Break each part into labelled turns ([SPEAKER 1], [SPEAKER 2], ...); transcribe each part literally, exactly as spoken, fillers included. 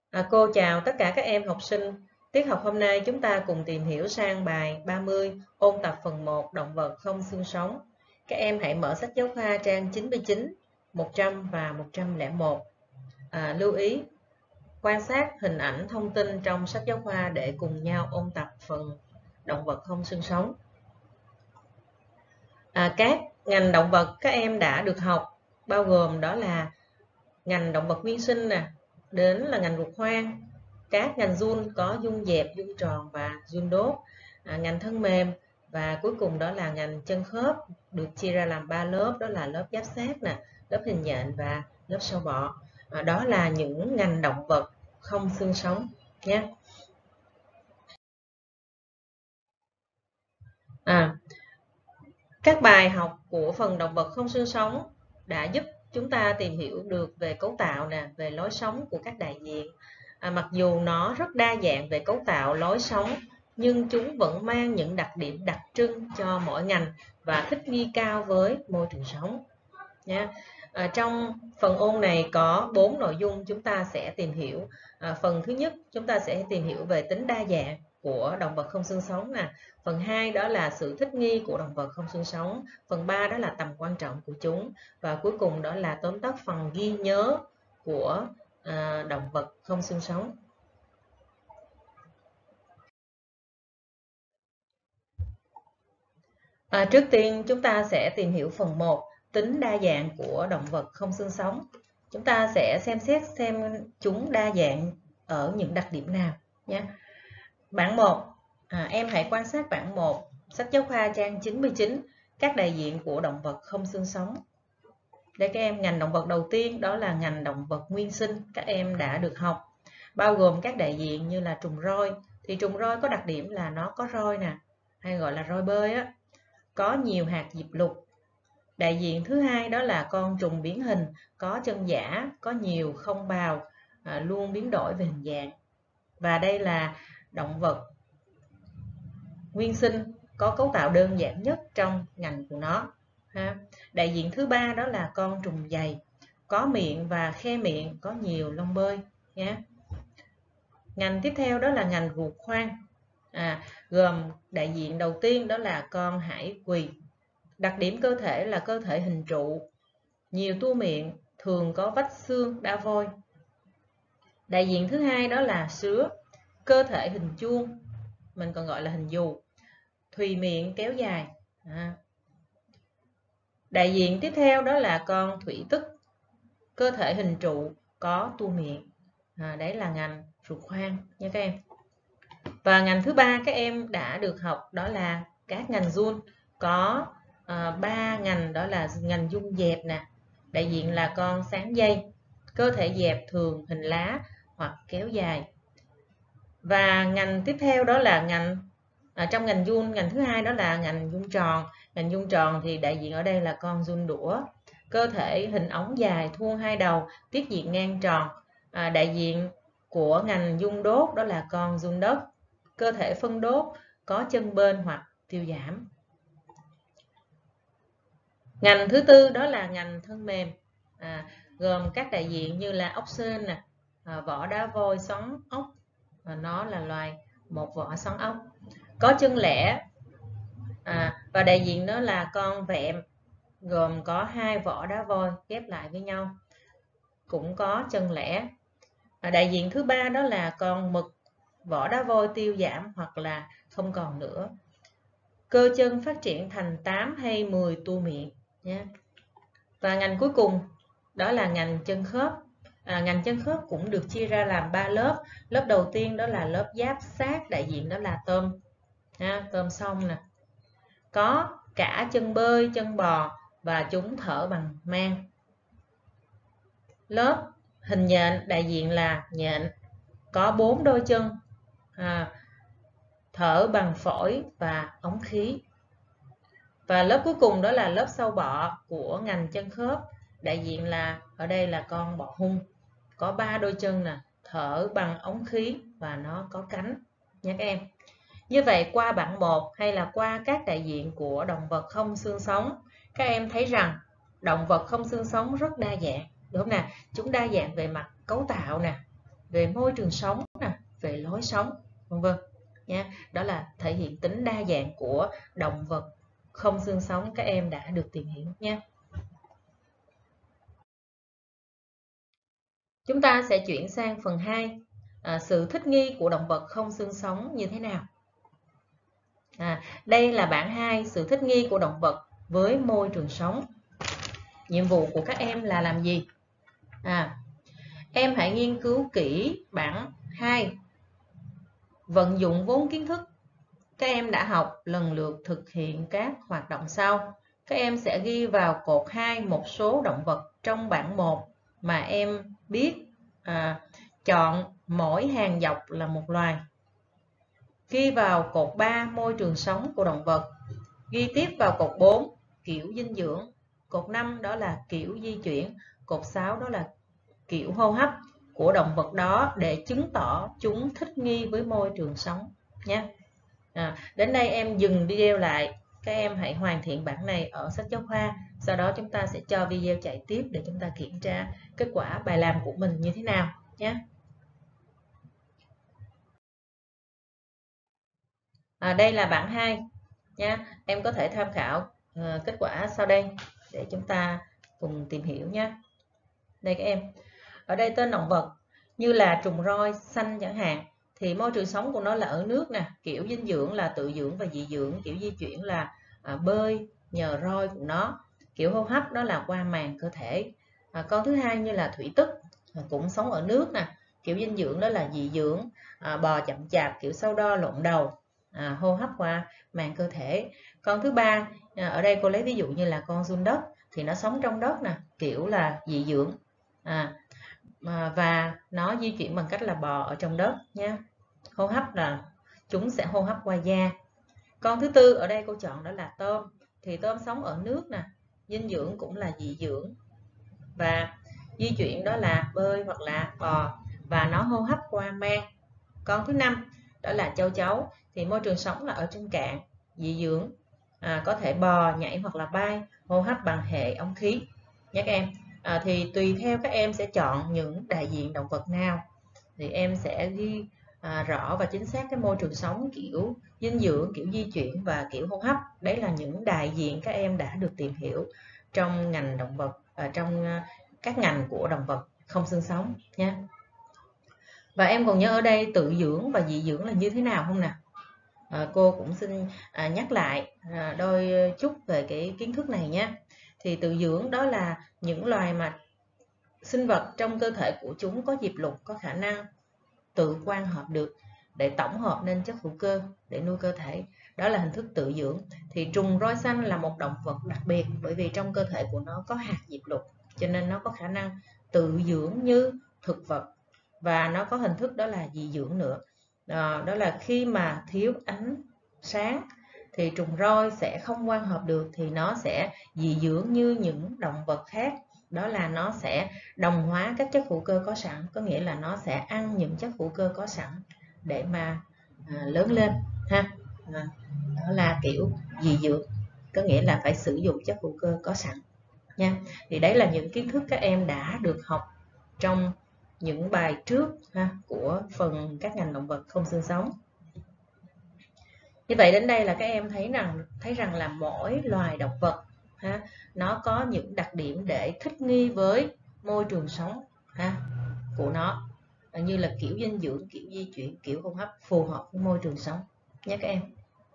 [SPEAKER 1] À, cô chào tất cả các em học sinh. Tiết học hôm nay chúng ta cùng tìm hiểu sang bài ba mươi, ôn tập phần một, động vật không xương sống. Các em hãy mở sách giáo khoa trang chín mươi chín, một trăm và một trăm lẻ một. À, lưu ý, quan sát hình ảnh thông tin trong sách giáo khoa để cùng nhau ôn tập phần động vật không xương sống. À, các ngành động vật các em đã được học, bao gồm đó là ngành động vật nguyên sinh nè, đến là ngành ruột hoang, các ngành giun có giun dẹp, giun tròn và giun đốt, à, ngành thân mềm, và cuối cùng đó là ngành chân khớp, được chia ra làm ba lớp, đó là lớp giáp xác nè, lớp hình nhện và lớp sâu bọ. À, đó là những ngành động vật không xương sống nhé. À, các bài học của phần động vật không xương sống đã giúp chúng ta tìm hiểu được về cấu tạo nè, về lối sống của các đại diện. À, mặc dù nó rất đa dạng về cấu tạo, lối sống, nhưng chúng vẫn mang những đặc điểm đặc trưng cho mỗi ngành và thích nghi cao với môi trường sống. Nha. À, trong phần ôn này có bốn nội dung chúng ta sẽ tìm hiểu. À, phần thứ nhất chúng ta sẽ tìm hiểu về tính đa dạng của động vật không xương sống nè. Phần hai đó là sự thích nghi của động vật không xương sống. Phần ba đó là tầm quan trọng của chúng. Và cuối cùng đó là tóm tắt phần ghi nhớ của à, động vật không xương sống. À, trước tiên chúng ta sẽ tìm hiểu phần một, tính đa dạng của động vật không xương sống. Chúng ta sẽ xem xét xem chúng đa dạng ở những đặc điểm nào nhé. Bảng một, à, em hãy quan sát bảng một, sách giáo khoa trang chín mươi chín, các đại diện của động vật không xương sống. Đây các em, ngành động vật đầu tiên đó là ngành động vật nguyên sinh, các em đã được học, bao gồm các đại diện như là trùng roi. Thì trùng roi có đặc điểm là nó có roi nè, hay gọi là roi bơi á, có nhiều hạt diệp lục. Đại diện thứ hai đó là con trùng biến hình, có chân giả, có nhiều không bào, à, luôn biến đổi về hình dạng. Và đây là động vật nguyên sinh, có cấu tạo đơn giản nhất trong ngành của nó. Ha. Đại diện thứ ba đó là con trùng dày, có miệng và khe miệng, có nhiều lông bơi. Nha. Ngành tiếp theo đó là ngành ruột hoang, à, gồm đại diện đầu tiên đó là con hải quỳ. Đặc điểm cơ thể là cơ thể hình trụ, nhiều tua miệng, thường có vách xương đa vôi. Đại diện thứ hai đó là sứa, cơ thể hình chuông, mình còn gọi là hình dù, thùy miệng kéo dài. À. Đại diện tiếp theo đó là con thủy tức, cơ thể hình trụ, có tua miệng. À, đấy là ngành ruột hoang nha các em. Và ngành thứ ba các em đã được học đó là các ngành giun, có ba uh, ngành, đó là ngành giun dẹp nè, đại diện là con sáng dây, cơ thể dẹp, thường hình lá hoặc kéo dài. Và ngành tiếp theo đó là ngành à, trong ngành giun, ngành thứ hai đó là ngành giun tròn. Ngành giun tròn thì đại diện ở đây là con giun đũa, cơ thể hình ống dài, thuôn hai đầu, tiết diện ngang tròn. À, đại diện của ngành giun đốt đó là con giun đất, cơ thể phân đốt, có chân bên hoặc tiêu giảm. Ngành thứ tư đó là ngành thân mềm, à, gồm các đại diện như là ốc sên nè, à, vỏ đá vôi, xoắn ốc, và nó là loài một vỏ xoắn ốc, có chân lẻ, à, và đại diện đó là con vẹm, gồm có hai vỏ đá vôi ghép lại với nhau, cũng có chân lẻ. À, đại diện thứ ba đó là con mực, vỏ đá vôi tiêu giảm hoặc là không còn nữa, cơ chân phát triển thành tám hay mười tua miệng nha. Và ngành cuối cùng đó là ngành chân khớp. À, ngành chân khớp cũng được chia ra làm ba lớp. Lớp đầu tiên đó là lớp giáp xác, đại diện đó là tôm, ha, tôm sông nè, có cả chân bơi, chân bò, và chúng thở bằng mang. Lớp hình nhện, đại diện là nhện, có bốn đôi chân, à, thở bằng phổi và ống khí. Và lớp cuối cùng đó là lớp sâu bọ của ngành chân khớp, đại diện là ở đây là con bọ hung, có ba đôi chân nè, thở bằng ống khí và nó có cánh nha các em. Như vậy qua bảng một hay là qua các đại diện của động vật không xương sống, các em thấy rằng động vật không xương sống rất đa dạng, đúng không nào? Chúng đa dạng về mặt cấu tạo nè, về môi trường sống nè, về lối sống, vân vân nha. Đó là thể hiện tính đa dạng của động vật không xương sống các em đã được tìm hiểu nha. Chúng ta sẽ chuyển sang phần hai, à, sự thích nghi của động vật không xương sống như thế nào. À, đây là bảng hai, sự thích nghi của động vật với môi trường sống. Nhiệm vụ của các em là làm gì? À, em hãy nghiên cứu kỹ bảng hai, vận dụng vốn kiến thức các em đã học, lần lượt thực hiện các hoạt động sau. Các em sẽ ghi vào cột hai một số động vật trong bảng một mà em biết, à, chọn mỗi hàng dọc là một loài. Ghi vào cột ba môi trường sống của động vật. Ghi tiếp vào cột bốn kiểu dinh dưỡng. Cột năm đó là kiểu di chuyển. Cột sáu đó là kiểu hô hấp của động vật đó để chứng tỏ chúng thích nghi với môi trường sống nhé. À, đến đây em dừng video lại. Các em hãy hoàn thiện bảng này ở sách giáo khoa. Sau đó chúng ta sẽ cho video chạy tiếp để chúng ta kiểm tra kết quả bài làm của mình như thế nào nhé. À, đây là bảng hai nha. Em có thể tham khảo uh, kết quả sau đây để chúng ta cùng tìm hiểu nhé. Đây các em. Ở đây tên động vật như là trùng roi xanh chẳng hạn, thì môi trường sống của nó là ở nước nè, kiểu dinh dưỡng là tự dưỡng và dị dưỡng, kiểu di chuyển là à, bơi nhờ roi của nó, kiểu hô hấp đó là qua màng cơ thể. À, con thứ hai như là thủy tức, à, cũng sống ở nước nè, kiểu dinh dưỡng đó là dị dưỡng, à, bò chậm chạp, kiểu sâu đo lộn đầu, à, hô hấp qua màng cơ thể. Con thứ ba, à, ở đây cô lấy ví dụ như là con giun đất, thì nó sống trong đất nè, kiểu là dị dưỡng, à, và nó di chuyển bằng cách là bò ở trong đất nha. Hô hấp là chúng sẽ hô hấp qua da. Con thứ tư ở đây cô chọn đó là tôm, thì tôm sống ở nước nè, dinh dưỡng cũng là dị dưỡng, và di chuyển đó là bơi hoặc là bò, và nó hô hấp qua mang. Con thứ năm đó là châu chấu, thì môi trường sống là ở trên cạn, dị dưỡng, à, có thể bò, nhảy hoặc là bay, hô hấp bằng hệ ống khí nhé các em. À, thì tùy theo các em sẽ chọn những đại diện động vật nào thì em sẽ ghi à, rõ và chính xác cái môi trường sống, kiểu dinh dưỡng, kiểu di chuyển và kiểu hô hấp. Đấy là những đại diện các em đã được tìm hiểu trong ngành động vật, à, trong à, các ngành của động vật không xương sống nha. Và em còn nhớ ở đây tự dưỡng và dị dưỡng là như thế nào không nào? À, cô cũng xin à, nhắc lại à, đôi chút về cái kiến thức này nhé. Thì tự dưỡng đó là những loài mà sinh vật trong cơ thể của chúng có diệp lục, có khả năng tự quang hợp được để tổng hợp nên chất hữu cơ để nuôi cơ thể. Đó là hình thức tự dưỡng. Thì trùng roi xanh là một động vật đặc biệt, bởi vì trong cơ thể của nó có hạt diệp lục, cho nên nó có khả năng tự dưỡng như thực vật, và nó có hình thức đó là dị dưỡng nữa. À, đó là khi mà thiếu ánh sáng thì trùng roi sẽ không quang hợp được, thì nó sẽ dị dưỡng như những động vật khác, đó là nó sẽ đồng hóa các chất hữu cơ có sẵn, có nghĩa là nó sẽ ăn những chất hữu cơ có sẵn để mà à, lớn lên ha. À, đó là kiểu dị dưỡng, có nghĩa là phải sử dụng chất hữu cơ có sẵn nha. Thì đấy là những kiến thức các em đã được học trong những bài trước ha, của phần các ngành động vật không xương sống. Như vậy đến đây là các em thấy rằng thấy rằng là mỗi loài động vật ha, nó có những đặc điểm để thích nghi với môi trường sống ha, của nó, như là kiểu dinh dưỡng, kiểu di chuyển, kiểu hô hấp phù hợp với môi trường sống nhé các em.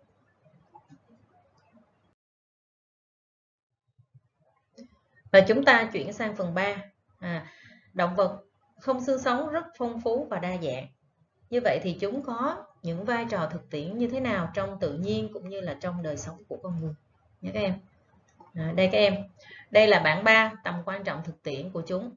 [SPEAKER 1] Và chúng ta chuyển sang phần ba. À, động vật không xương sống rất phong phú và đa dạng. Như vậy thì chúng có những vai trò thực tiễn như thế nào trong tự nhiên cũng như là trong đời sống của con người nhé các em. À, đây các em, đây là bảng ba, tầm quan trọng thực tiễn của chúng.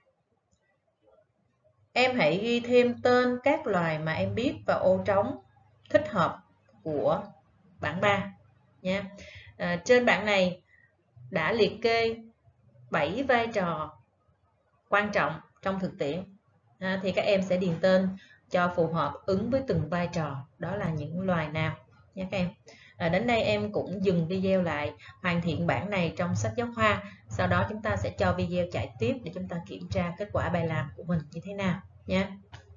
[SPEAKER 1] Em hãy ghi thêm tên các loài mà em biết vào ô trống thích hợp của bảng ba nha. À, trên bảng này đã liệt kê bảy vai trò quan trọng trong thực tiễn, à, thì các em sẽ điền tên cho phù hợp ứng với từng vai trò, đó là những loài nào nhé các em. À, đến đây em cũng dừng video lại, hoàn thiện bảng này trong sách giáo khoa, sau đó chúng ta sẽ cho video chạy tiếp để chúng ta kiểm tra kết quả bài làm của mình như thế nào nha.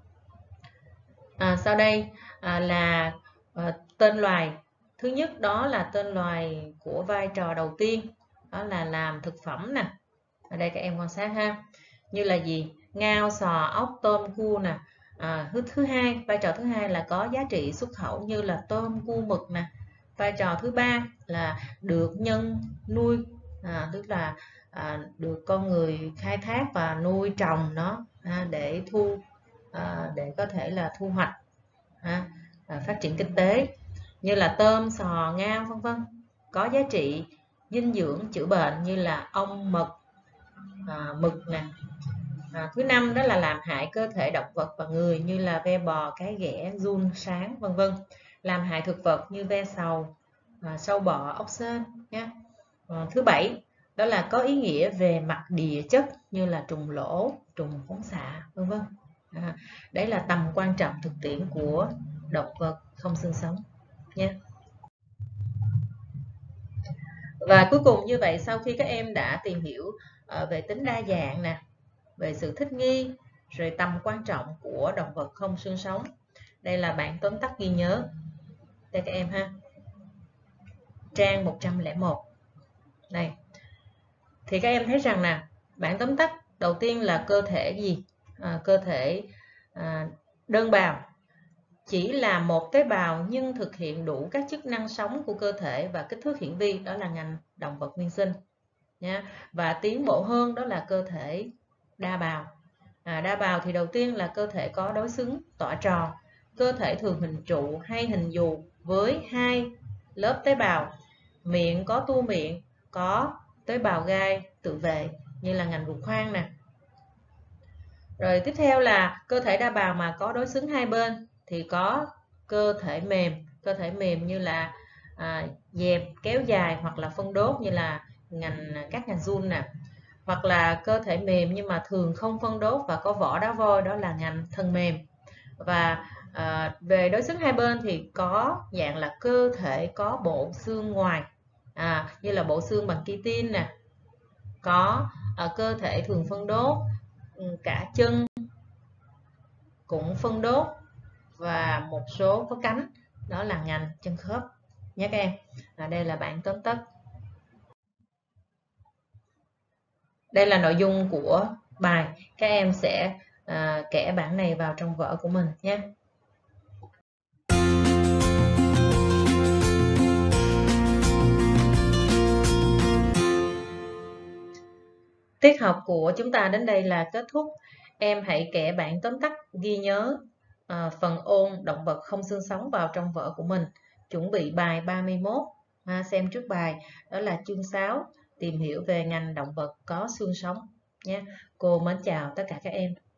[SPEAKER 1] Sau đây à, là à, tên loài. Thứ nhất đó là tên loài của vai trò đầu tiên, đó là làm thực phẩm nè. Ở đây các em quan sát ha, như là gì? Ngao, sò, ốc, tôm, cua nè. À, thứ thứ hai, vai trò thứ hai là có giá trị xuất khẩu như là tôm, cua, mực nè. Vai trò thứ ba là được nhân nuôi, à, tức là à, được con người khai thác và nuôi trồng nó à, để thu à, để có thể là thu hoạch, à, à, phát triển kinh tế, như là tôm, sò, ngao vân vân. Có giá trị dinh dưỡng chữa bệnh như là ong, mật, à, mực nè. À, thứ năm đó là làm hại cơ thể động vật và người như là ve bò, cái ghẻ, giun, sáng vân vân. Làm hại thực vật như ve sầu, à, sâu bọ, ốc sên nha. À, thứ bảy đó là có ý nghĩa về mặt địa chất như là trùng lỗ, trùng phóng xạ vân vân. À, đấy là tầm quan trọng thực tiễn của động vật không xương sống nha. Và cuối cùng như vậy, sau khi các em đã tìm hiểu uh, về tính đa dạng nè, về sự thích nghi, rồi tầm quan trọng của động vật không xương sống, đây là bản tóm tắt ghi nhớ đây các em ha, trang một trăm lẻ một. Đây thì các em thấy rằng nè, bản tóm tắt đầu tiên là cơ thể gì? À, cơ thể à, đơn bào, chỉ là một tế bào nhưng thực hiện đủ các chức năng sống của cơ thể và kích thước hiển vi, đó là ngành động vật nguyên sinh nha. Và tiến bộ hơn đó là cơ thể đa bào. À, đa bào thì đầu tiên là cơ thể có đối xứng tỏa tròn, cơ thể thường hình trụ hay hình dù với hai lớp tế bào, miệng có tua miệng, có tế bào gai tự vệ như là ngành ruột khoang nè. Rồi tiếp theo là cơ thể đa bào mà có đối xứng hai bên thì có cơ thể mềm, cơ thể mềm như là à, dẹp, kéo dài hoặc là phân đốt như là ngành các ngành giun nè, hoặc là cơ thể mềm nhưng mà thường không phân đốt và có vỏ đá voi, đó là ngành thân mềm. Và à, về đối xứng hai bên thì có dạng là cơ thể có bộ xương ngoài, à, như là bộ xương bằng chitin nè, có à, cơ thể thường phân đốt, cả chân cũng phân đốt và một số có cánh, đó là ngành chân khớp nhé các em. À, đây là bản tóm tắt. Đây là nội dung của bài, các em sẽ à, kẻ bản này vào trong vở của mình nhé. Tiết học của chúng ta đến đây là kết thúc. Em hãy kẻ bản tóm tắt ghi nhớ à, phần ôn động vật không xương sống vào trong vở của mình. Chuẩn bị bài ba mươi mốt, à, xem trước bài, đó là chương sáu, tìm hiểu về ngành động vật có xương sống nhé. Cô mến chào tất cả các em.